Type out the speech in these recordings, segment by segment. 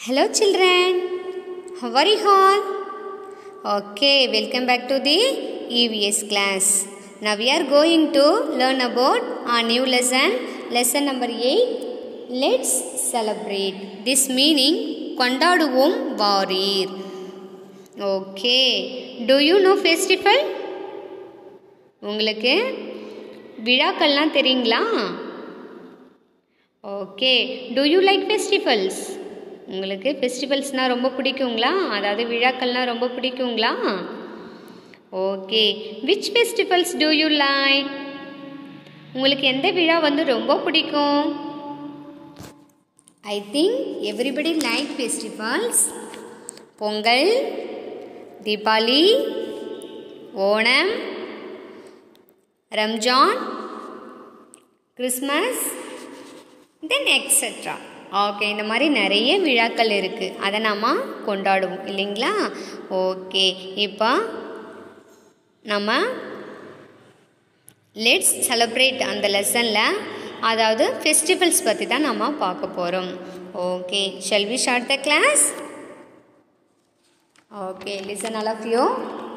Hello children, how are you all? Okay, welcome back to the EVS class. Now we are going to learn about our new lesson number 8. Let's celebrate. This meaning, கொண்டாடுவோம் வாரீர். Okay, do you know festival? உங்களுக்கு விழாக்கள்லாம் தெரியுங்களா? Okay, do you like festivals? உங்களுக்கு ஃபெஸ்டிவல்ஸ்னால் ரொம்ப பிடிக்குங்களா? அதாவது விழாக்கள்னால் ரொம்ப பிடிக்குங்களா? Okay, which festivals do you like? உங்களுக்கு எந்த விழா வந்து ரொம்ப பிடிக்கும்? I think everybody like festivals. Pongal, Deepavali, Onam, Ramzan, Christmas, then et cetera. Okay, இந்த மாதிரி நிறைய விழாக்கள் இருக்குது, அதை நாம் கொண்டாடுவோம் இல்லைங்களா? ஓகே, இப்போ நம்ம லெட்ஸ் செலிப்ரேட் அந்த லெசனில் அதாவது ஃபெஸ்டிவல்ஸ் பற்றி தான் நம்ம பார்க்க போகிறோம். Okay, shall we start the class? Okay, listen all of you.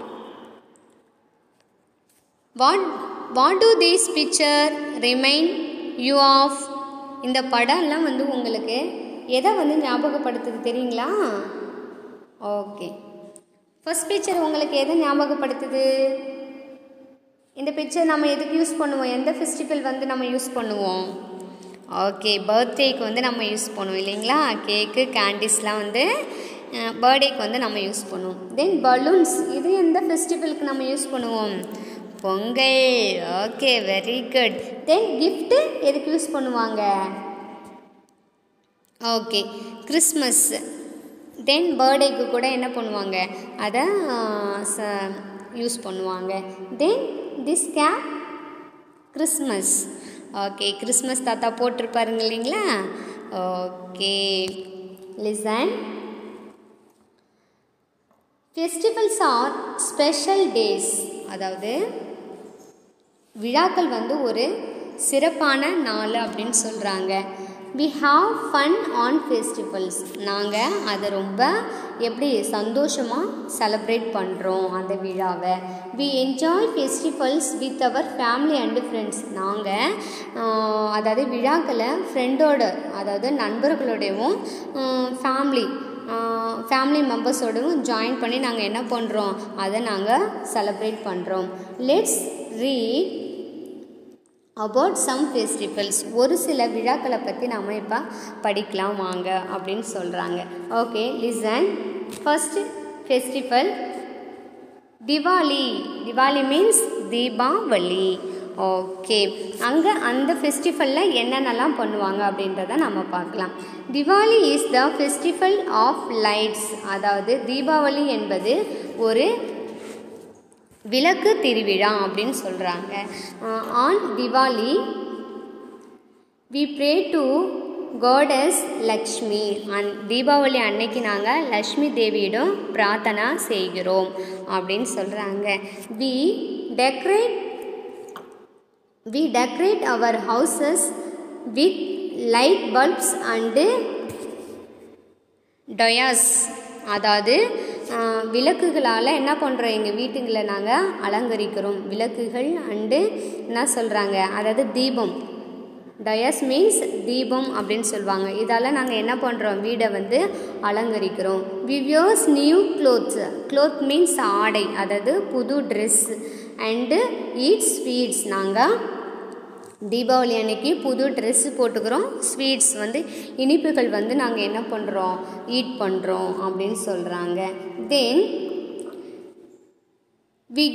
What do this picture remind you of? இந்த படம்லாம் வந்து உங்களுக்கு எதை வந்து ஞாபகப்படுத்துது தெரியுங்களா? ஓகே, ஃபர்ஸ்ட் பிக்சர் உங்களுக்கு எதை ஞாபகப்படுத்துது? இந்த பிக்சர் நம்ம எதுக்கு யூஸ் பண்ணுவோம்? எந்த ஃபெஸ்டிவல் வந்து நம்ம யூஸ் பண்ணுவோம்? ஓகே, பர்த்டேக்கு வந்து நம்ம யூஸ் பண்ணுவோம் இல்லைங்களா? கேக்கு, கேண்டீஸ்லாம் வந்து பர்த்டேக்கு வந்து நம்ம யூஸ் பண்ணுவோம். தென் பலூன்ஸ், இது எந்த ஃபெஸ்டிவலுக்கு நம்ம யூஸ் பண்ணுவோம்? Pongal. Okay, very good. Then gift எதுக்கு யூஸ் பண்ணுவாங்க? Okay, Christmas. தென் பர்த்டேக்கு கூட என்ன பண்ணுவாங்க? அதை யூஸ் பண்ணுவாங்க. Then this cap Christmas. Okay, Christmas தாத்தா போட்டிருப்பாருங்க இல்லைங்களா? Okay, listen. Festivals are special days. அதாவது விழாக்கள் வந்து ஒரு சிறப்பான நாள் அப்படின்னு சொல்கிறாங்க. We have fun on festivals. நாங்கள் அதை ரொம்ப எப்படி சந்தோஷமாக செலப்ரேட் பண்ணுறோம் அந்த விழாவை. We enjoy festivals with our family and friends. நாங்கள் அதாவது விழாக்களை ஃப்ரெண்டோட அதாவது நண்பர்களோடையும் ஃபேமிலி மெம்பர்ஸோடவும் ஜாயின் பண்ணி நாங்கள் என்ன பண்ணுறோம்? அதை நாங்கள் செலப்ரேட் பண்ணுறோம். Let's read about some festivals. ஒரு சில விழாக்களை பற்றி நம்ம இப்போ படிக்கலாம் வாங்க அப்படின்னு சொல்கிறாங்க. Okay, listen. First festival Diwali. Diwali means Deepavali. Okay, அங்கே அந்த ஃபெஸ்டிவலில் என்னென்னலாம் பண்ணுவாங்க அப்படின்றத நம்ம பார்க்கலாம். Diwali is the festival of lights. அதாவது தீபாவளி என்பது ஒரு விளக்கு திருவிழா அப்படின்னு சொல்கிறாங்க. On Diwali we pray to goddess Lakshmi. தீபாவளி அன்னைக்கு நாங்கள் லக்ஷ்மி தேவியிடம் பிரார்த்தனா செய்கிறோம் அப்படின்னு சொல்கிறாங்க. We decorate our houses with light bulbs and diyas. அதாவது விளக்குகளால் என்ன பண்ணுறோம்? எங்கள் வீட்டுங்களை நாங்கள் அலங்கரிக்கிறோம். விளக்குகள் அண்டு என்ன சொல்கிறாங்க? அதாவது தீபம். டயஸ் மீன்ஸ் தீபம் அப்படின்னு சொல்லுவாங்க. இதால் நாங்கள் என்ன பண்ணுறோம்? வீடை வந்து அலங்கரிக்கிறோம். We wears new clothes. Cloth means ஆடை, அதாவது புது ட்ரெஸ். And eat sweets. நாங்கள் தீபாவளி அன்னைக்கு புது ட்ரெஸ்ஸு போட்டுக்கிறோம். ஸ்வீட்ஸ் வந்து இனிப்புகள் வந்து நாங்கள் என்ன பண்ணுறோம்? ஈட் பண்ணுறோம் அப்படின்னு சொல்கிறாங்க. Then we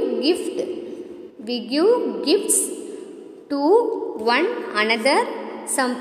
give gifts to one another. Some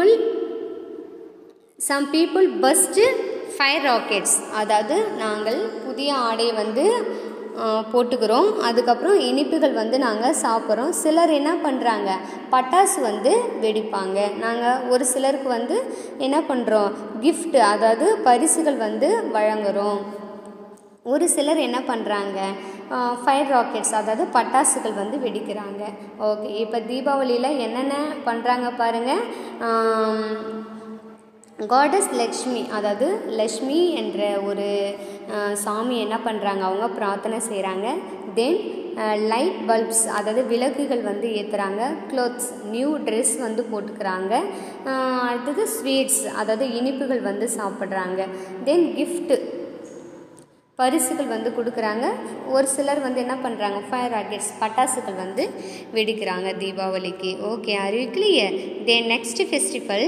people burst fire rockets. அதாவது நாங்கள் புதிய ஆடை வந்து போட்டுக்கிறோம். அதுக்கப்புறம் இனிப்புகள் வந்து நாங்கள் சாப்பிட்றோம். சிலர் என்ன பண்ணுறாங்க? பட்டாசு வந்து வெடிப்பாங்க. நாங்கள் ஒரு சிலருக்கு வந்து என்ன பண்ணுறோம்? கிஃப்ட் அதாவது பரிசுகள் வந்து வழங்குகிறோம். ஒரு சிலர் என்ன பண்ணுறாங்க? ஃபயர் ராக்கெட்ஸ் அதாவது பட்டாசுகள் வந்து வெடிக்கிறாங்க. ஓகே, இப்போ தீபாவளியில் என்னென்ன பண்ணுறாங்க பாருங்கள். காடஸ் லக்ஷ்மி, அதாவது லக்ஷ்மி என்ற ஒரு சாமி என்ன பண்ணுறாங்க, அவங்க பிரார்த்தனை செய்கிறாங்க. தென் லைட் பல்ப்ஸ், அதாவது விளக்குகள் வந்து ஏற்றுறாங்க. க்ளோத்ஸ், நியூ ட்ரெஸ் வந்து போட்டுக்கிறாங்க. அடுத்தது ஸ்வீட்ஸ், அதாவது இனிப்புகள் வந்து சாப்பிட்றாங்க. தென் கிஃப்ட்டு, பரிசுகள் வந்து கொடுக்குறாங்க. ஒரு சிலர் வந்து என்ன பண்ணுறாங்க, ஃபயர் ராக்கெட்ஸ், பட்டாசுகள் வந்து வெடிக்கிறாங்க தீபாவளிக்கு. Okay, are you clear? Then next festival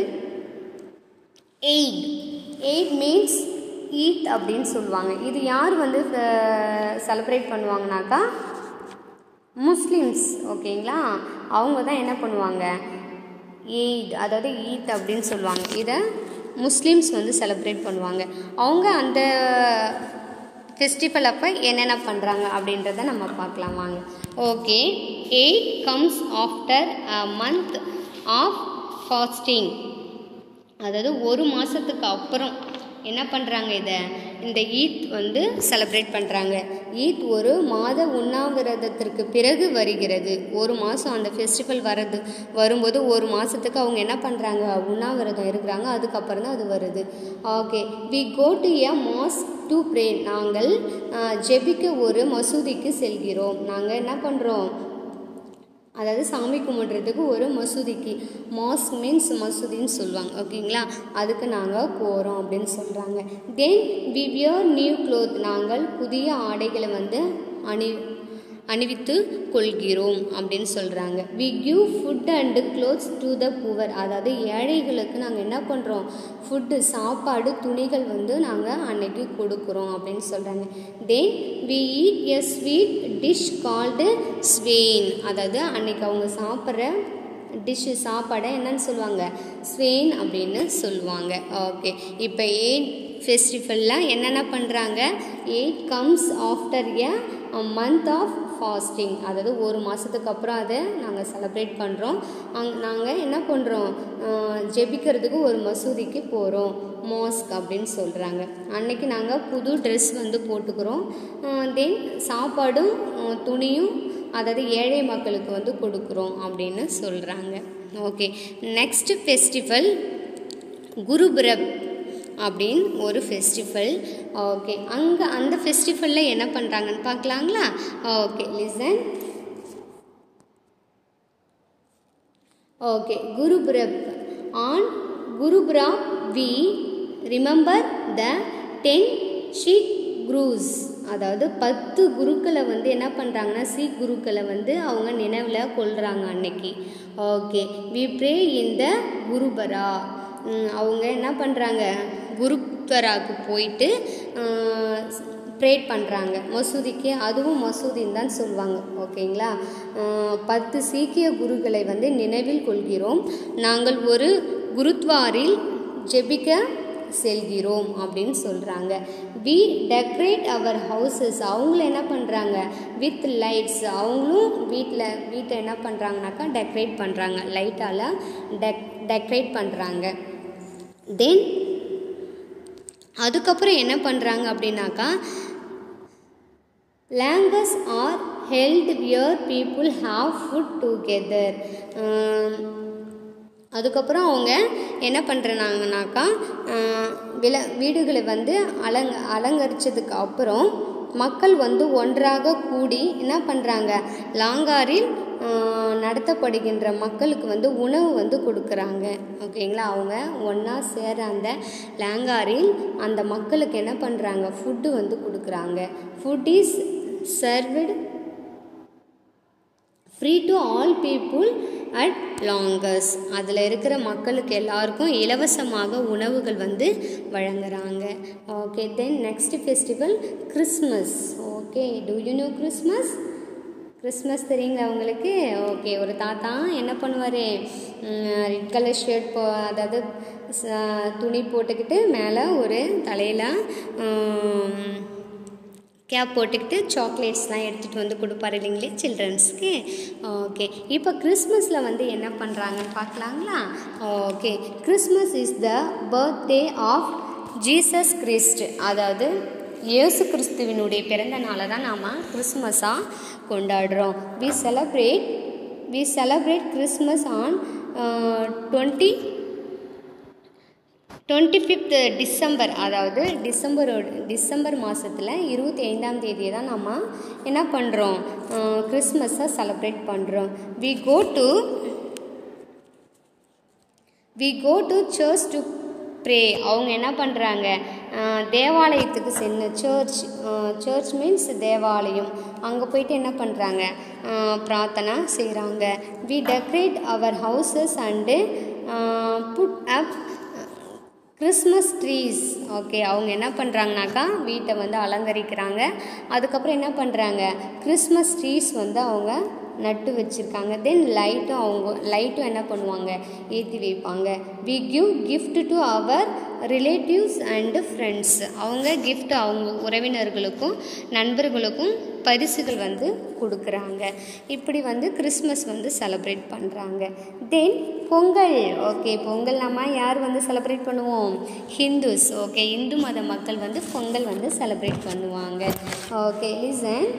Eid. Eid means Eid அப்படின்னு சொல்லுவாங்க. இது யார் வந்து செலிப்ரேட் பண்ணுவாங்கனாக்கா முஸ்லீம்ஸ். ஓகேங்களா, அவங்க தான் என்ன பண்ணுவாங்க, ஈத், அதாவது ஈத் அப்படின்னு சொல்லுவாங்க. இதை முஸ்லீம்ஸ் வந்து செலிப்ரேட் பண்ணுவாங்க. அவங்க அந்த ஃபெஸ்டிவல் அப்போ என்னென்ன பண்ணுறாங்க அப்படின்றத நம்ம பார்க்கலாம் வாங்க. Okay, Eid comes after a month of fasting, அதாவது ஒரு மாதத்துக்கு அப்புறம் என்ன பண்ணுறாங்க, இந்த ஈத் வந்து செலிப்ரேட் பண்ணுறாங்க. ஈத் ஒரு மாத உண்ணாவிரதத்திற்கு பிறகு வருகிறது. ஒரு மாதம் அந்த ஃபெஸ்டிவல் வரும்போது ஒரு மாதத்துக்கு அவங்க என்ன பண்ணுறாங்க, உண்ணாவிரதம் இருக்கிறாங்க. அதுக்கப்புறம் தான் அது வருது. Okay, we go to a mosque to pray, நாங்கள் ஜெபிக்க ஒரு மசூதிக்கு செல்கிறோம். நாங்கள் என்ன பண்ணுறோம், அதாவது சாமி கும்பிட்றதுக்கு ஒரு மசூதிக்கு, மாஸ்க் மீன்ஸ் மசூதின்னு சொல்லுவாங்க. ஓகேங்களா, அதுக்கு நாங்கள் போகிறோம் அப்படின்னு சொல்கிறாங்க. Then we wear new cloth, நாங்கள் புதிய ஆடைகளை வந்து அணிவித்து கொள்கிறோம் அப்படின்னு சொல்கிறாங்க. We give food and clothes to the poor, அதாவது ஏழைகளுக்கு நாங்கள் என்ன பண்ணுறோம், ஃபுட்டு, சாப்பாடு, துணிகள் வந்து நாங்கள் அன்னைக்கு கொடுக்குறோம் அப்படின்னு சொல்கிறாங்க. Then we eat a sweet dish called sewaiyan, அதாவது அன்னைக்கு அவங்க சாப்பிட்ற டிஷ்ஷு, சாப்பாடை என்னன்னு சொல்லுவாங்க, ஸ்வெயின் அப்படின்னு சொல்லுவாங்க. ஓகே, இப்போ எய்ட் ஃபெஸ்டிவலில் என்னென்ன பண்ணுறாங்க, Eid comes after a month of fasting, அதாவது ஒரு மாதத்துக்கு அப்புறம் அதை நாங்கள் செலிப்ரேட் பண்ணுறோம். நாங்கள் என்ன பண்ணுறோம், ஜெபிக்கிறதுக்கு ஒரு மசூதிக்கு போகிறோம், மாஸ்க் அப்படின்னு சொல்கிறாங்க. அன்னைக்கு நாங்கள் புது ட்ரெஸ் வந்து போட்டுக்கிறோம். தென் சாப்பாடும் துணியும், அதாவது ஏழை மக்களுக்கு வந்து கொடுக்குறோம் அப்படின்னு சொல்கிறாங்க. ஓகே, நெக்ஸ்ட் ஃபெஸ்டிவல் குருபுரப் அப்படின்னு ஒரு ஃபெஸ்டிவல். ஓகே, அந்த ஃபெஸ்டிவலில் என்ன பண்ணுறாங்கன்னு பார்க்கலாங்களா? Okay, listen. Okay, Gurpurab. On Gurpurab we remember the 10 Sikh gurus, அதாவது 10 குருக்களை வந்து என்ன பண்ணுறாங்கன்னா, சீக் குருக்களை வந்து அவங்க நினைவில் கொள்கிறாங்க அன்னைக்கு. Okay, we pray in the gurdwara, அவங்க என்ன பண்ணுறாங்க, குருத்வராவுக்கு போயிட்டு ப்ரேட் பண்ணுறாங்க மசூதிக்கு, அதுவும் மசூதின்னு தான் சொல்லுவாங்க. ஓகேங்களா, 10 சீக்கிய குருக்களை வந்து நினைவில் கொள்கிறோம். நாங்கள் ஒரு குருத்வாரில் ஜெபிக்க செல்கிறோம் அப்படின்னு சொல்கிறாங்க. வி டெக்கரேட் அவர் ஹவுசஸ், அவங்கள என்ன பண்ணுறாங்க, வித் லைட்ஸ், அவங்களும் வீட்டை என்ன பண்ணுறாங்கனாக்கா டெக்கரேட் பண்ணுறாங்க, லைட்டால் டெக்கரேட் பண்ணுறாங்க. தென் அதுக்கப்புறம் என்ன பண்ணுறாங்க அப்படின்னாக்கா, langars are held where people have food together, அதுக்கப்புறம் அவங்க என்ன பண்ணுறாங்கனாக்கா, வீடுகளை வந்து அலங்கரித்ததுக்கு அப்புறம் மக்கள் வந்து ஒன்றாக கூடி என்ன பண்ணுறாங்க, லாங்காரில் நடத்தப்படுகின்ற மக்களுக்கு வந்து உணவு வந்து கொடுக்குறாங்க. ஓகேங்களா, அவங்க ஒன்றா சேர அந்த லாங்காரில் அந்த மக்களுக்கு என்ன பண்ணுறாங்க, ஃபுட்டு வந்து கொடுக்குறாங்க. Food is served free to all people at langars, அதில் இருக்கிற மக்களுக்கு எல்லாருக்கும் இலவசமாக உணவுகள் வந்து வழங்குறாங்க. Okay, then next festival Christmas. Okay, do you know Christmas? Christmas தெரியுங்களா உங்களுக்கு? ஓகே, ஒரு தாத்தா என்ன பண்ணுவார், ரெட் கலர் ஷர்ட் அதாவது துணி போட்டுக்கிட்டு மேலே ஒரு தலையில் கேப் போட்டுக்கிட்டு சாக்லேட்ஸ்லாம் எடுத்துகிட்டு வந்து கொடுப்பாரு இல்லைங்களே சில்ட்ரன்ஸ்க்கு. ஓகே, இப்போ கிறிஸ்மஸில் வந்து என்ன பண்ணுறாங்கன்னு பார்க்கலாங்களா? Okay, Christmas is the birthday of Jesus Christ, அதாவது இயேசு கிறிஸ்துவினுடைய பிறந்த நாளை தான் நாம் கிறிஸ்மஸாக கொண்டாடுறோம். We celebrate Christmas on 25 25th December, அதாவது டிசம்பர் மாதத்தில் 25ஆம் தேதியை தான் நம்ம என்ன பண்ணுறோம், கிறிஸ்மஸை செலிப்ரேட் பண்ணுறோம். We go to church to pray. அவங்க என்ன பண்ணுறாங்க, தேவாலயத்துக்கு சர்ச் மீன்ஸ் தேவாலயம். அங்கே போயிட்டு என்ன பண்ணுறாங்க, பிரார்த்தனை செய்கிறாங்க. We decorate our houses and put up Christmas trees. Okay, அவங்க என்ன பண்ணுறாங்கனாக்கா வீட்டை வந்து அலங்கரிக்கிறாங்க. அதுக்கப்புறம் என்ன பண்ணுறாங்க, கிறிஸ்மஸ் ட்ரீஸ் வந்து அவங்க நட்டு வச்சுருக்காங்க. தென் லைட்டும் என்ன பண்ணுவாங்க, ஏற்றி வைப்பாங்க. We give gift to our relatives and friends. அவங்க கிஃப்ட் அவங்க உறவினர்களுக்கும் நண்பர்களுக்கும் பரிசுகள் வந்து கொடுக்குறாங்க. இப்படி வந்து கிறிஸ்மஸ் வந்து செலிப்ரேட் பண்ணுறாங்க. தென் பொங்கல். ஓகே, பொங்கல் நம்ம யார் வந்து செலிப்ரேட் பண்ணுவோம், ஹிந்துஸ். ஓகே, இந்து மத மக்கள் வந்து பொங்கல் வந்து செலிப்ரேட் பண்ணுவாங்க. Okay, listen.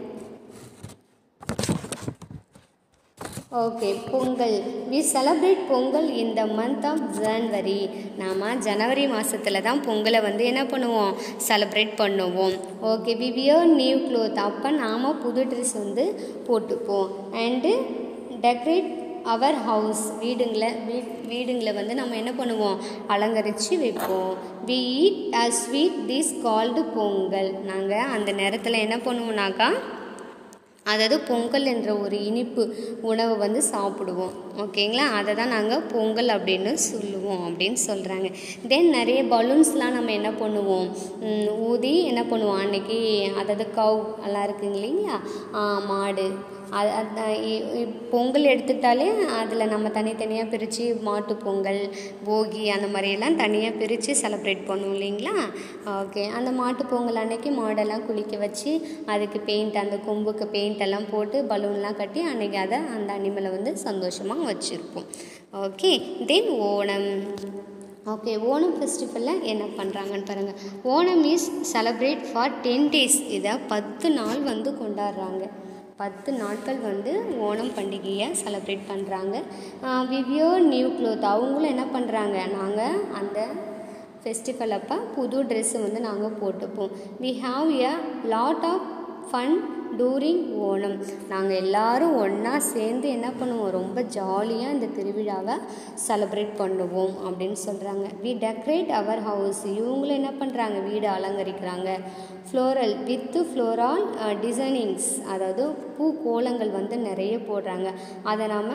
Okay, Pongal. We celebrate Pongal in the month of January. நாம் ஜனவரி மாதத்தில் தான் பொங்கலை வந்து என்ன பண்ணுவோம், செலிப்ரேட் பண்ணுவோம். Okay, we wear new cloth. அப்போ நாம் புது ட்ரெஸ் வந்து போட்டுப்போம். And decorate our house. வீடுங்களை வந்து நம்ம என்ன பண்ணுவோம், அலங்கரித்து வைப்போம். We eat a sweet this called Pongal. நாங்கள் அந்த நேரத்தில் என்ன பண்ணுவோம்னாக்கா, அதாவது பொங்கல் என்ற ஒரு இனிப்பு உணவை வந்து சாப்பிடுவோம். ஓகேங்களா, அதை தான் நாங்கள் பொங்கல் அப்படின்னு சொல்லுவோம் அப்படின்னு சொல்கிறாங்க. தென் நிறைய பலூன்ஸ்லாம் நம்ம என்ன பண்ணுவோம், ஊதி என்ன பண்ணுவோம் அன்றைக்கி. அதாவது கவ் எல்லாம் இருக்குங்க இல்லைங்களா, மாடு. பொங்கல் எடுத்துக்கிட்டாலே அதில் நம்ம தனித்தனியாக பிரித்து மாட்டு பொங்கல், போகி அந்த மாதிரியெல்லாம் தனியாக பிரித்து செலிப்ரேட் பண்ணுவோம் இல்லைங்களா. ஓகே, அந்த மாட்டு பொங்கல் அன்றைக்கி மாடெல்லாம் குளிக்க வச்சு அதுக்கு பெயிண்ட், அந்த கொம்புக்கு பெயிண்ட் எல்லாம் போட்டு பலூன்லாம் கட்டி அன்றைக்கி அதை அந்த அனிமலை வந்து சந்தோஷமாக வச்சுருப்போம். Okay, then Onam. Okay, Onam ஃபெஸ்டிவலில் என்ன பண்ணுறாங்கன்னு பாருங்கள். Onam is celebrate for 10 days. இதை 10 நாள் வந்து கொண்டாடுறாங்க. 10 நாட்கள் வந்து ஓணம் பண்டிகையை செலிப்ரேட் பண்ணுறாங்க. We wear new cloth. அவங்களும் என்ன பண்ணுறாங்க, நாங்கள் அந்த ஃபெஸ்டிவல் அப்போ புது ட்ரெஸ்ஸு வந்து நாங்கள் போட்டுப்போம். We have a lot of fun during Onam. நாங்கள் எல்லோரும் ஒன்றா சேர்ந்து என்ன பண்ணுவோம், ரொம்ப ஜாலியாக இந்த திருவிழாவை செலிப்ரேட் பண்ணுவோம் அப்படின்னு சொல்கிறாங்க. We decorate our house. இவங்களும் என்ன பண்ணுறாங்க, வீடு அலங்கரிக்கிறாங்க. Floral with ஃப்ளோரால் டிசைனிங்ஸ். அதாவது பூக்கோலங்கள் வந்து நிறைய போடுறாங்க. அதை நாம்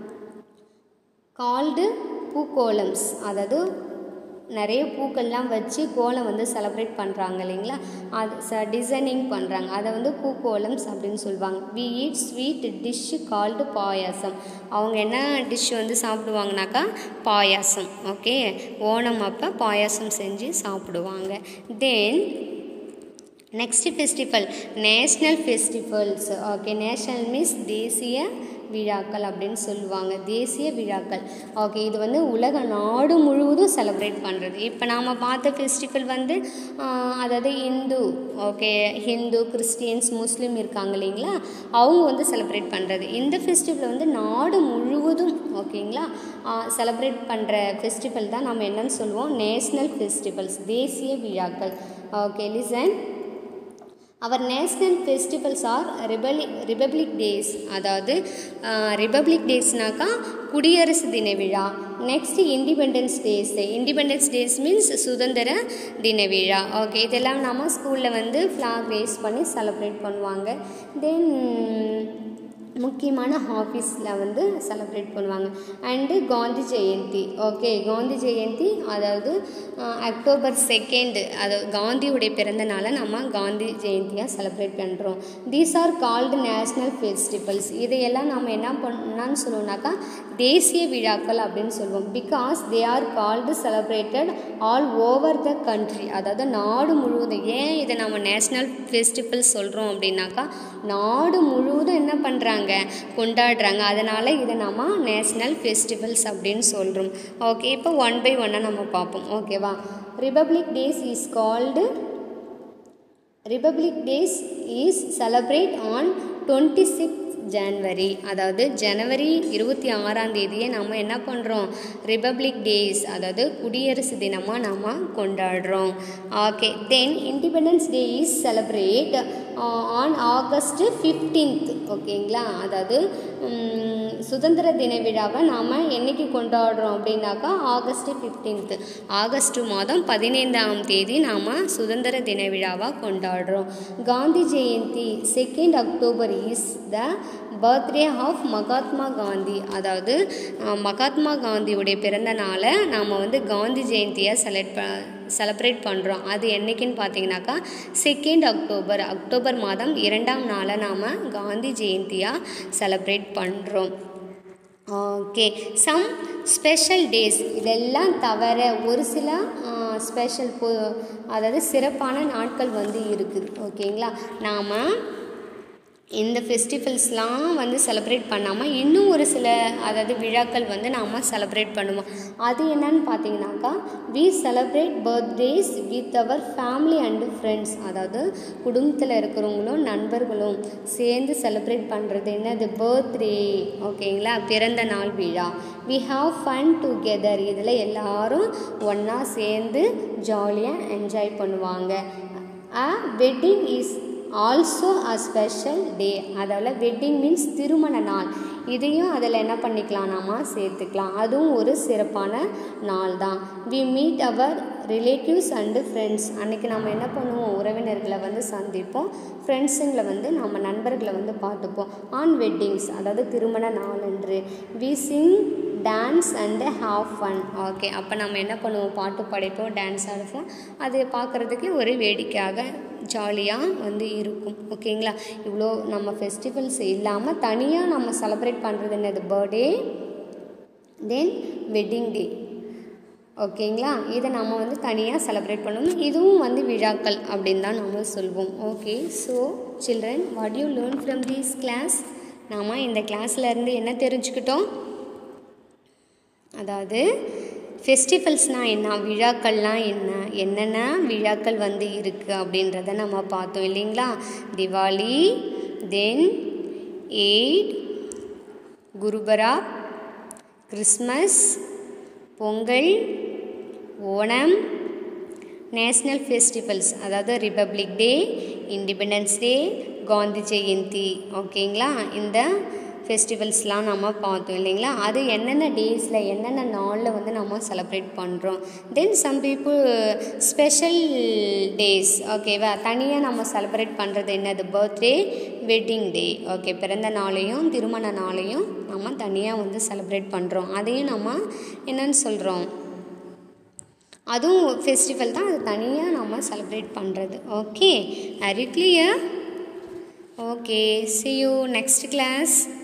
கால்டு பூக்கோலம்ஸ். அதாவது நிறைய பூக்கள்லாம் வச்சு கோலம் வந்து செலிப்ரேட் பண்ணுறாங்க இல்லைங்களா, அது டிசைனிங் பண்ணுறாங்க. அதை வந்து பூக்கோலம்ஸ் அப்படின்னு சொல்லுவாங்க. We eat sweet dish called payasam. அவங்க என்ன டிஷ் வந்து சாப்பிடுவாங்கனாக்கா பாயாசம். ஓகே, ஓணம் அப்போ பாயாசம் செஞ்சு சாப்பிடுவாங்க. Then next festival national festivals. Okay, national means தேசிய விழாக்கள் அப்படின்னு சொல்லுவாங்க, தேசிய விழாக்கள். ஓகே, இது வந்து உலக நாடு முழுவதும் செலிப்ரேட் பண்ணுறது. இப்போ நாம் பார்த்த ஃபெஸ்டிவல் வந்து அதாவது ஹிந்து கிறிஸ்டியன்ஸ் முஸ்லீம் இருக்காங்க இல்லைங்களா, அவங்க வந்து செலிப்ரேட் பண்ணுறது. இந்த ஃபெஸ்டிவல் வந்து நாடு முழுவதும் ஓகேங்களா செலிப்ரேட் பண்ணுற ஃபெஸ்டிவல் தான் நம்ம என்னன்னு சொல்லுவோம், நேஷ்னல் ஃபெஸ்டிவல்ஸ், தேசிய விழாக்கள். Okay, listen. Our national festivals are republic days. அதாவது ரிபப்ளிக் டேஸ்னாக்கா குடியரசு தின விழா. நெக்ஸ்ட்டு இண்டிபெண்டன்ஸ் டேஸ் மீன்ஸ் சுதந்திர தின விழா. ஓகே, இதெல்லாம் நம்ம ஸ்கூலில் வந்து ஃப்ளாக் ரேஸ் பண்ணி செலிப்ரேட் பண்ணுவாங்க. தென் முக்கியமான ஆஃபீஸில் வந்து செலிப்ரேட் பண்ணுவாங்க. அண்டு காந்தி ஜெயந்தி. ஓகே, காந்தி ஜெயந்தி அதாவது அக்டோபர் 2, அதாவது காந்தியுடைய பிறந்த நாளை நம்ம காந்தி ஜெயந்தியாக செலிப்ரேட் பண்ணுறோம். These are called national festivals. இதையெல்லாம் நம்ம என்னன்னு சொல்லுவோம்னாக்கா தேசிய விழாக்கள் அப்படின்னு சொல்லுவோம். Because they are called celebrated all over the country. அதாவது நாடு முழுவதும். ஏன் இதை நம்ம நேஷ்னல் ஃபெஸ்டிவல் சொல்கிறோம் அப்படின்னாக்கா நாடு முழுவதும் என்ன பண்ணுறாங்க, கொண்டாடுறாங்க. அதனால் இதை நம்ம நேஷ்னல் ஃபெஸ்டிவல்ஸ் அப்படின்னு சொல்கிறோம். ஓகே, இப்போ 1 by 1 நம்ம பார்ப்போம். ஓகேவா. Republic days is celebrate on 26 January, அதாவது ஜனவரி 26 நாம் என்ன பண்ணுறோம், ரிபப்ளிக் டேஸ், அதாவது குடியரசு தினமாக நாம் கொண்டாடுறோம். Okay, then independence day is celebrate on August 15th. ஓகேங்களா, அதாவது சுதந்திர தின விழாவை நாம் என்னைக்கு கொண்டாடுறோம் அப்படின்னாக்கா August 15th, ஆகஸ்ட் மாதம் 15ஆம் தேதி நாம் சுதந்திர தின விழாவாக கொண்டாடுறோம். Gandhi Jayanti 2nd October is the birthday of Mahatma Gandhi, அதாவது மகாத்மா காந்தியுடைய பிறந்த நாளை நாம் வந்து காந்தி ஜெயந்தியாக செலிப்ரேட் பண்ணுறோம். அது என்றைக்குன்னு பார்த்தீங்கன்னாக்கா 2nd October, அக்டோபர் மாதம் 2ஆம் நாளை நாம் காந்தி ஜெயந்தியாக செலிப்ரேட் பண்ணுறோம். ஓகே, சம் ஸ்பெஷல் டேஸ், இதெல்லாம் தவிர ஒரு சில ஸ்பெஷல் அதாவது சிறப்பான நாட்கள் வந்து இருக்குது. ஓகேங்களா, நாம் இந்த ஃபெஸ்டிவல்ஸ்லாம் வந்து செலிப்ரேட் பண்ணாமல் இன்னும் ஒரு சில அதாவது விழாக்கள் வந்து நாம் செலிப்ரேட் பண்ணுவோம். அது என்னன்னு பார்த்தீங்கன்னாக்கா we celebrate birthdays with our family and friends, அதாவது குடும்பத்தில் இருக்கிறவங்களும் நண்பர்களும் சேர்ந்து செலிப்ரேட் பண்ணுறது என்னது, பர்த்டே. ஓகேங்களா, பிறந்த நாள் விழா. வி ஹாவ் ஃபன் டுகெதர், இதில் எல்லாரும் ஒன்றா சேர்ந்து ஜாலியாக என்ஜாய் பண்ணுவாங்க. A wedding is also a special day, அதாவது வெட்டிங் மீன்ஸ் திருமண நாள், இதையும் அதில் என்ன பண்ணிக்கலாம், நாம் சேர்த்துக்கலாம். அதுவும் ஒரு சிறப்பான நாள் தான். We meet our relatives and friends, அன்றைக்கி நம்ம என்ன பண்ணுவோம், உறவினர்களை வந்து சந்திப்போம், ஃப்ரெண்ட்ஸுங்களை வந்து நம்ம நண்பர்களை வந்து பார்த்துப்போம். ஆன் வெட்டிங்ஸ், அதாவது திருமண நாள் என்று. We sing dance and have fun. Okay, அப்போ நம்ம என்ன பண்ணுவோம், பாட்டு படைப்போம், டான்ஸ் ஆடுவோம், அது பார்க்குறதுக்கு ஒரு வேடிக்கையாக ஜாலியாக வந்து இருக்கும். ஓகேங்களா, இவ்வளோ நம்ம ஃபெஸ்டிவல்ஸ் இல்லாமல் தனியாக நம்ம செலிப்ரேட் பண்ணுறது என்னது, பர்த்டே, தென் வெட்டிங் டே. ஓகேங்களா, இதை நம்ம வந்து தனியாக செலிப்ரேட் பண்ணணும். இதுவும் வந்து விழாக்கள் அப்படின்னு தான் நம்ம சொல்வோம். Okay, so children, what you learn from this class? நாம் இந்த கிளாஸ்லேருந்து என்ன தெரிஞ்சுக்கிட்டோம், அதாவது ஃபெஸ்டிவல்ஸ்னால் என்ன, விழாக்கள்லாம் என்ன, என்னென்ன விழாக்கள் வந்து இருக்குது அப்படின்றத நம்ம பார்த்தோம் இல்லைங்களா. Diwali, then Eid, Gurpurab, Christmas, Pongal, Onam, national festivals, அதாவது republic day, independence day, Gandhi Jayanti. ஓகேங்களா, இந்த ஃபெஸ்டிவல்ஸ்லாம் நம்ம பார்த்தோம் இல்லைங்களா. அது என்னென்ன டேஸில் என்னென்ன நாளில் வந்து நம்ம செலிப்ரேட் பண்ணுறோம். Then some people special days, ஓகேவா, தனியாக நம்ம செலிப்ரேட் பண்ணுறது என்னது, பர்த்டே, வெட்டிங் டே. ஓகே, பிறந்த நாளையும் திருமண நாளையும் நம்ம தனியாக வந்து செலிப்ரேட் பண்ணுறோம். அதையும் நம்ம என்னன்னு சொல்கிறோம், அதுவும் ஃபெஸ்டிவல் தான், அது தனியாக நம்ம செலிப்ரேட் பண்ணுறது. Okay, are you clear? Okay, see you next class.